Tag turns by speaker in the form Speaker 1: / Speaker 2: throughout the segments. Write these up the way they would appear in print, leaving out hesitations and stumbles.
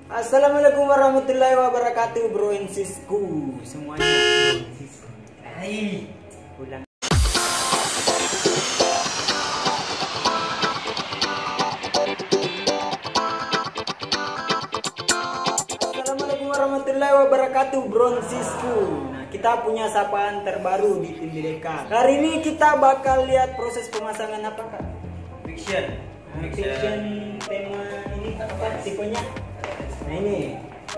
Speaker 1: Assalamualaikum warahmatullahi wabarakatuh, bro and sisku semuanya. Hai, pulang. Assalamualaikum warahmatullahi wabarakatuh, bro and sisku. Nah, kita punya sapaan terbaru di tim BDK. Hari ini kita bakal lihat proses pemasangan apa, Kak?
Speaker 2: Fiction.
Speaker 1: Tema ini apa tipenya? Nah ini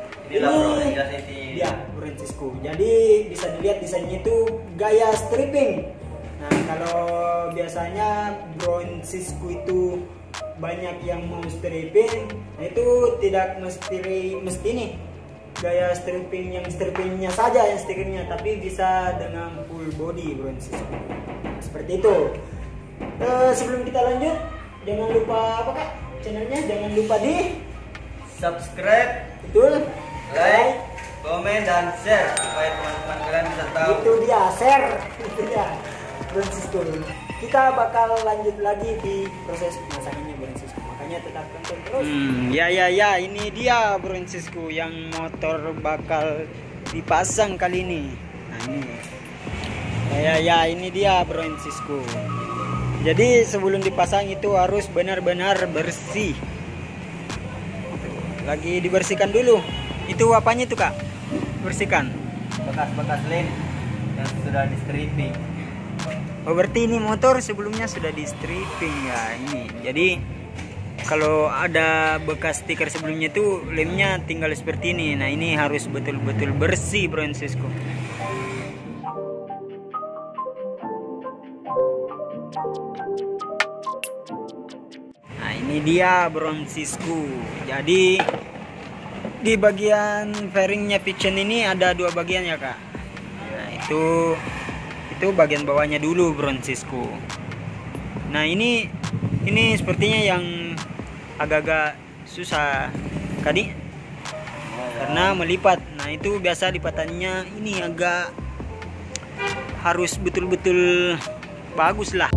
Speaker 1: dia Francisco. Jadi bisa dilihat desainnya itu gaya stripping. Nah kalau biasanya Francisco itu banyak yang mau stripping, nah itu tidak mesti nih gaya stripping yang strippingnya saja yang stikernya, tapi bisa dengan full body Francisco. Nah, seperti itu. Sebelum kita lanjut, jangan lupa apa, Kak? Channelnya jangan lupa di
Speaker 2: subscribe,
Speaker 1: betul,
Speaker 2: like, komen dan share supaya teman-teman kalian bisa tahu.
Speaker 1: Itu dia share, itu dia Francisco. Kita bakal lanjut lagi di proses pemasangannya Francisco. Makanya tetap tonton terus. Ya, ini dia Francisco yang motor bakal dipasang kali ini. Nah ini. Ya, ini dia Francisco. Jadi sebelum dipasang itu harus benar-benar bersih. Lagi dibersihkan dulu. Itu apanya itu, Kak? Bersihkan.
Speaker 2: Bekas-bekas lem yang sudah di stripping.
Speaker 1: Oh berarti ini motor sebelumnya sudah di stripping ya ini. Jadi kalau ada bekas stiker sebelumnya itu lemnya tinggal seperti ini. Nah ini harus betul-betul bersih Francisco. Nah ini dia Francisco. Jadi di bagian fairingnya Fiction ini ada dua bagian ya, Kak. Nah itu bagian bawahnya dulu Francisco. Nah ini sepertinya yang agak-agak susah tadi karena melipat. Nah itu biasa lipatannya ini agak harus betul-betul bagus lah.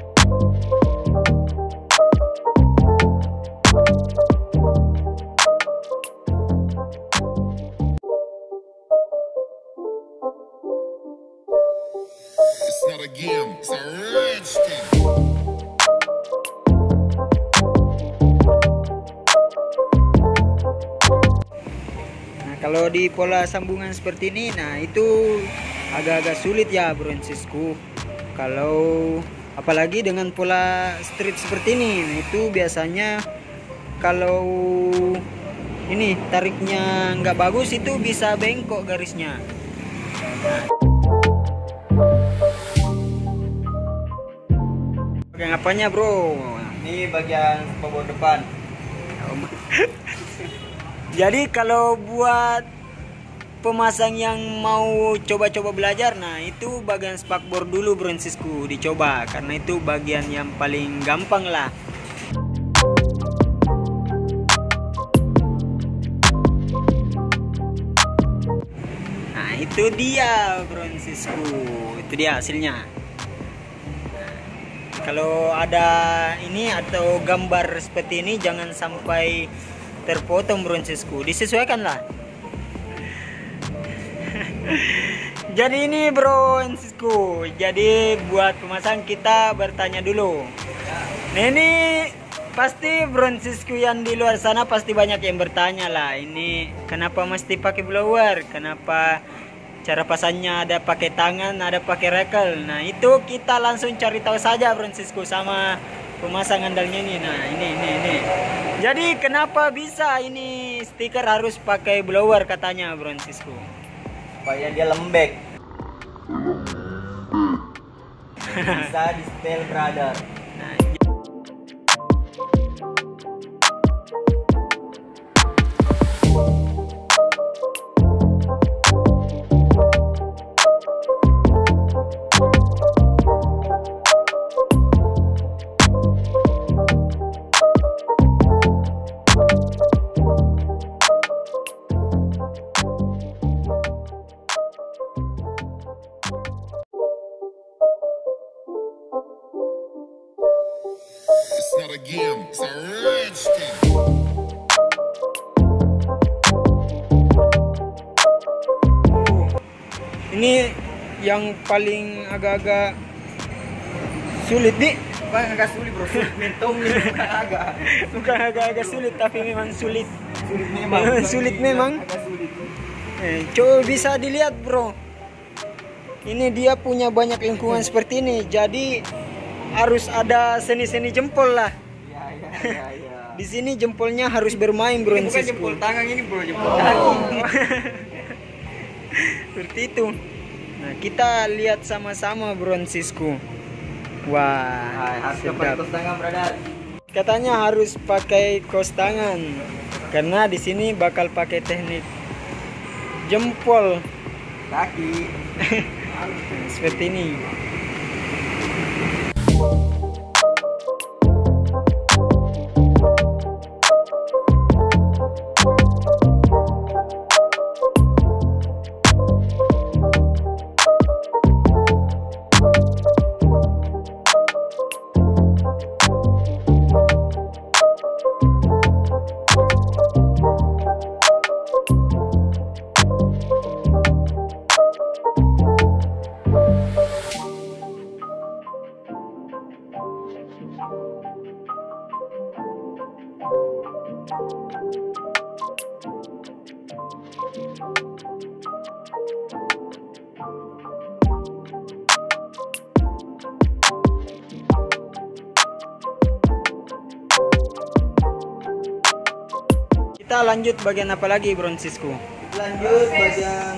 Speaker 3: It's not a game, it's a rich thing.
Speaker 1: Nah kalau di pola sambungan seperti ini, nah itu agak-agak sulit ya Francisco. Kalau apalagi dengan pola strip seperti ini, nah itu biasanya kalau ini tariknya nggak bagus itu bisa bengkok garisnya. Bagian apanya, bro?
Speaker 2: Ini bagian spakbor depan.
Speaker 1: Jadi kalau buat pemasang yang mau coba-coba belajar, nah itu bagian spakbor dulu Francisco dicoba karena itu bagian yang paling gampang lah. Nah itu dia Francisco, itu dia hasilnya. Kalau ada ini atau gambar seperti ini jangan sampai terpotong Francisco, disesuaikan lah. Jadi ini Francisco, jadi buat pemasang kita bertanya dulu. Nah ini pasti Francisco yang di luar sana pasti banyak yang bertanya lah, ini kenapa mesti pakai blower, kenapa cara pasangnya ada pakai tangan, ada pakai rekel. Nah itu kita langsung cari tahu saja Francisco sama pemasang andalnya ini. Nah ini. Jadi kenapa bisa ini stiker harus pakai blower katanya Francisco?
Speaker 2: Supaya dia lembek. Bisa di setel brother.
Speaker 1: Nah, Ini yang paling agak-agak sulit nih.
Speaker 2: Bang agak sulit bro, mentom nih agak.
Speaker 1: Bukan agak-agak sulit, tapi memang sulit.
Speaker 2: Sulit memang.
Speaker 1: Sulit memang.
Speaker 2: Agak sulit.
Speaker 1: Coba bisa dilihat bro. Ini dia punya banyak lingkungan seperti ini. Jadi harus ada seni-seni jempol lah.
Speaker 2: Iya.
Speaker 1: Di sini jempolnya harus bermain bro.
Speaker 2: Ini bukan jempol tangan ini bro, jempol kaki.
Speaker 1: Seperti itu. Nah kita lihat sama-sama bro Sisku. Wah,
Speaker 2: Harus pakai
Speaker 1: sedap.
Speaker 2: kos tangan brother.
Speaker 1: Katanya harus pakai kos tangan karena di sini bakal pakai teknik jempol
Speaker 2: Kaki.
Speaker 1: seperti ini. Kita lanjut bagian apa lagi bro Sisku?
Speaker 2: Lanjut bagian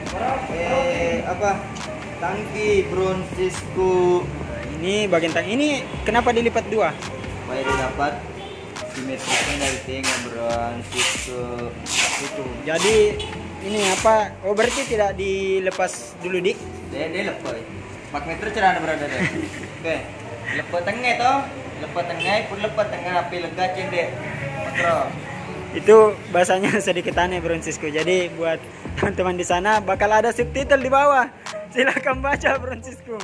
Speaker 2: tangki Broncisku.
Speaker 1: Ini bagian tang ini kenapa dilipat dua?
Speaker 2: Supaya dia dapat simetrinya dari tengah Broncisku itu.
Speaker 1: Jadi ini apa? Oh berarti tidak dilepas dulu dik?
Speaker 2: Dia lepas. 4 meter cerana berada deh. Oke. Lepas tengah toh. Lepas tengah pun lepas tengah api lega cendek. Makro.
Speaker 1: Itu bahasanya sedikit aneh bro Sisku. Jadi buat teman-teman di sana bakal ada subtitle di bawah. Silakan baca bro Sisku.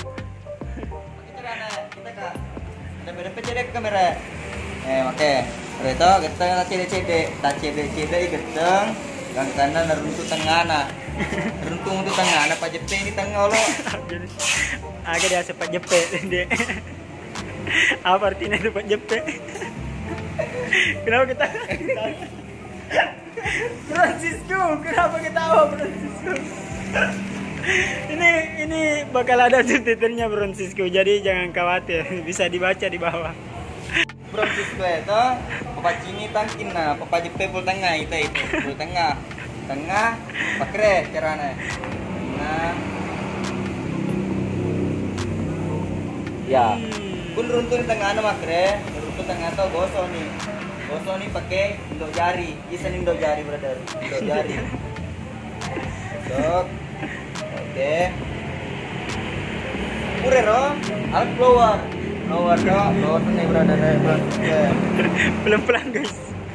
Speaker 2: Kita kak. Dapat cedek kamera. Oke. Reto geteng cedek. Tak cedek geteng. Gang kanan runtuh tengah na. Runtuh untuk tengah na pajepe ini tengah lo.
Speaker 1: Agak dia sepat jepe dia. Apa artinya sepat jepe? Kenapa kita Francisco, kenapa ketawa Francisco? Ini bakal ada subtitlenya Francisco, jadi jangan khawatir, bisa dibaca di bawah.
Speaker 2: Francisco itu papa cini tangkin na, papa jepe pul tengah itu pul tengah pakre caranya. Nah, ya. Pun runtuh di tengah na makre, runtuh tengah tuh gosok nih pakai indok jari, isan indok jari brother, indok jari. Sok, oke. Pure ro, alat keluar nih brother,
Speaker 1: Pelan-pelan guys.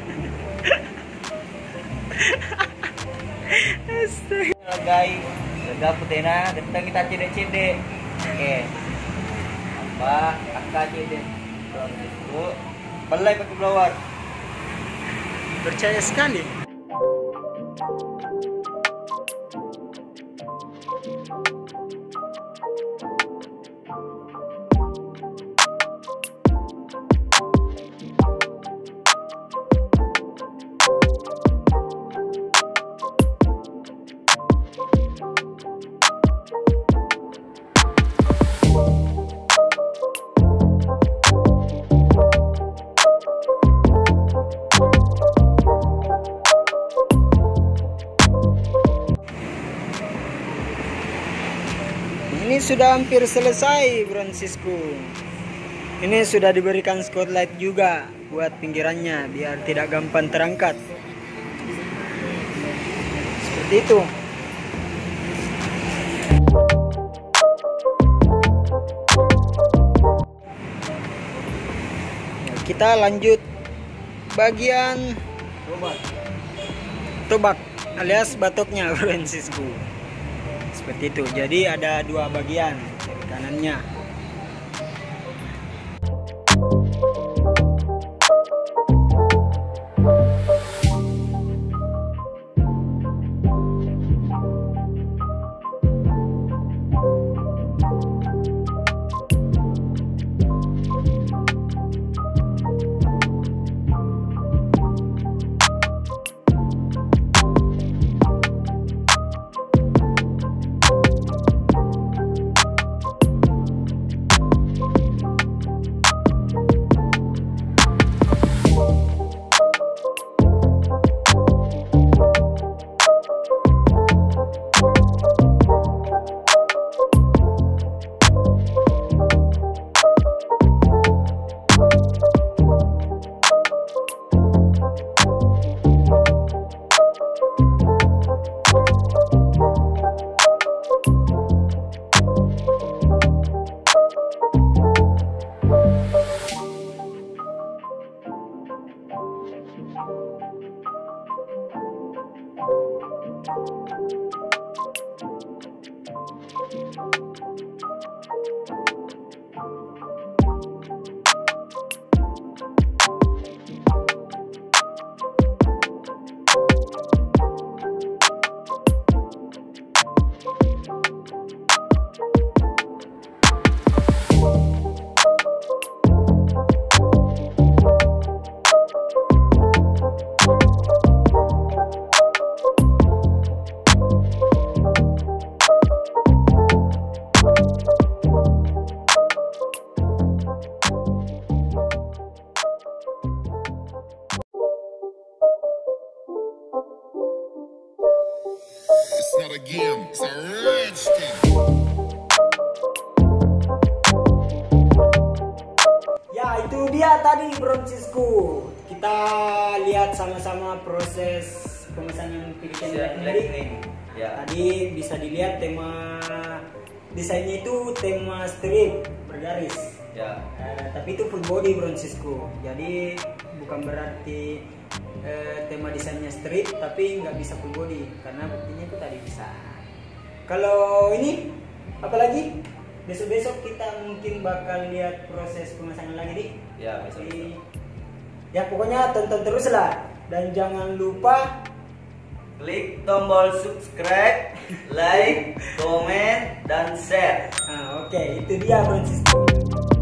Speaker 2: Lega putena, datang kita cedek. Oke. Apa? Angka cedek. Itu, balai pakai blower.
Speaker 1: Percaya sekali. Ini sudah hampir selesai Francisco. Ini sudah diberikan spotlight juga buat pinggirannya biar tidak gampang terangkat. Seperti itu. Ya, kita lanjut bagian tobak alias batoknya Francisco. Seperti itu. Jadi ada dua bagian, kiri kanannya.
Speaker 3: It's not a game, it's a rich thing.
Speaker 1: Ya, itu dia tadi Broncisku. Kita lihat sama-sama proses pemesanan pilihan
Speaker 2: Lightning. Ya.
Speaker 1: Tadi bisa dilihat tema desainnya itu tema strip bergaris.
Speaker 2: Ya.
Speaker 1: Tapi itu full body Broncisku. Jadi bukan berarti tema desainnya strip tapi nggak bisa full body karena buktinya itu tadi bisa. Kalau ini apalagi besok-besok kita mungkin bakal lihat proses pemasangan lagi nih.
Speaker 2: Ya, besok.
Speaker 1: Ya pokoknya tonton terus lah dan jangan lupa
Speaker 2: Klik tombol subscribe, like, komen, dan share.
Speaker 1: Oke, itu dia Broncisku.